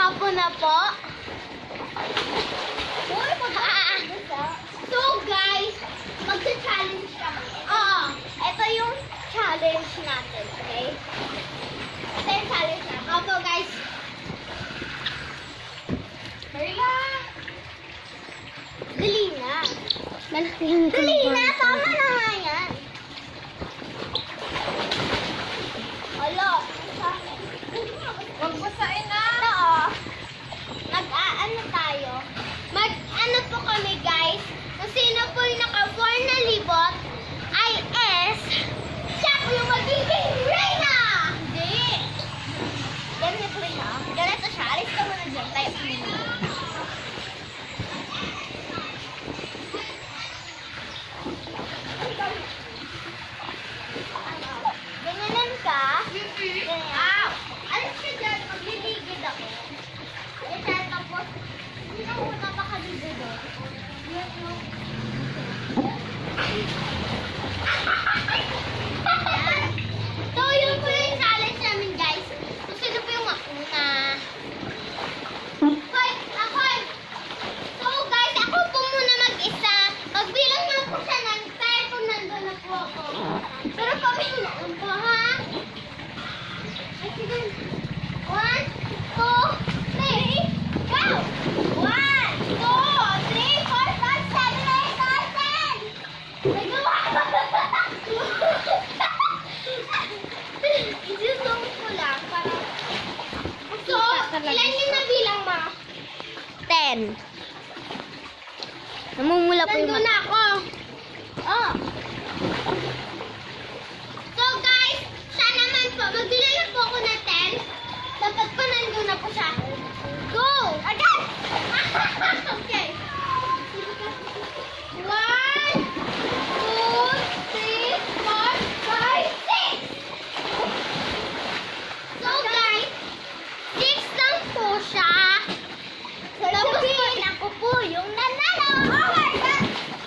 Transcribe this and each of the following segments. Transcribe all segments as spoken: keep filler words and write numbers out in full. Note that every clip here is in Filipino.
gwapo na po. So guys, magsa-challenge kami. Oo, ito yung challenge natin, okay? Ito yung challenge natin. Opo guys. Hurry lang. Dali na. Malaki yung Dali na, tama na nga yan. Alo. Magbasain na. Oo. Mag-aano tayo. Mag-ano po kami guys. Kung sino po yung naka-four na libot ay S. Siya po yung magiging Reyna! Hindi. Ganito siya. Ganito siya. Alis ka muna dyan. Tayo po yun. Ganyanan ka. Ganyan. Alis ka dyan. Magliligid ako. Ito, tapos, hindi na muna makaligid doon. Yan yung... Yan. So, yun po yung challenge namin, guys. Kung sino po yung mauna. Hoy! Ako! So, guys, ako po muna mag-isa. Magbilang lang po siya ng ten kung nandun na po ako. Pero pamilaan po, ha? Ay, sige. One, two, three, go! One, two, three, four, five, seven, eight, nine, ten! Nagawa ko! Isusong ko lang para... So, ilan yung nabilang mo? Ten. Namumula po yung Nandun na ako. Oh. So guys, siya naman po. Magbila lang po ako ng ten. Dapat po nandun na po siya. Go! Agad! Okay. One, two, three, four, five, six. So guys, six lang po siya. Tapos po, ako po yung nanalo. Oh my God!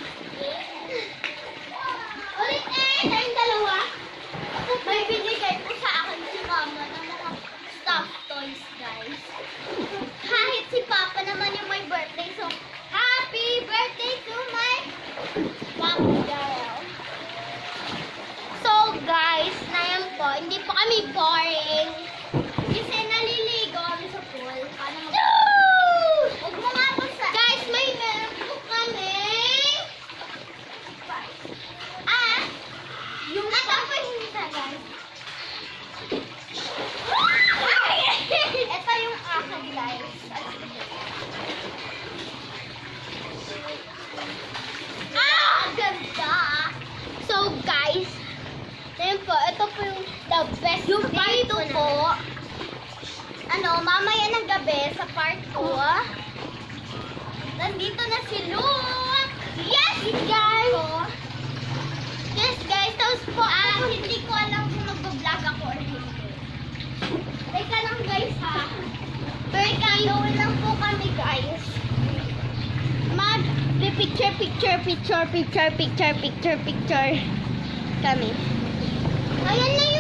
Ulit eh, tayong dalawa. May binigay po sa akin si Mama ng mga stuffed toys, guys. Kahit si Papa naman yung may birthday. So, happy birthday to my Papa girl. So, guys, na yan po. Hindi po kami boring. Kasi naliligo kami sa pool. Paano mag- Huwag mo nga po sa... Guys, may meron po kami. Ah, yung ito po yung isa, guys. Ito yung akin, guys. Ah, ganda. So, guys, ayun po, ito po yung the best. Yung part two po, ano, mamaya ng gabi sa part two, nandito na si Luke. Yes, guys! Yes, guys. Tapos po, ah, hindi ko alam kung mag-vlog ako or hindi. Teka lang, guys, ha. Teka, gawin lang po kami, guys. Mag picture, picture, picture, picture, picture, picture, picture kami. Ayan na yung